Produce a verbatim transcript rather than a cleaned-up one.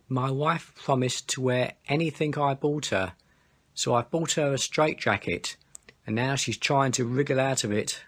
My wife promised to wear anything I bought her, so I bought her a straitjacket, and now she's trying to wriggle out of it.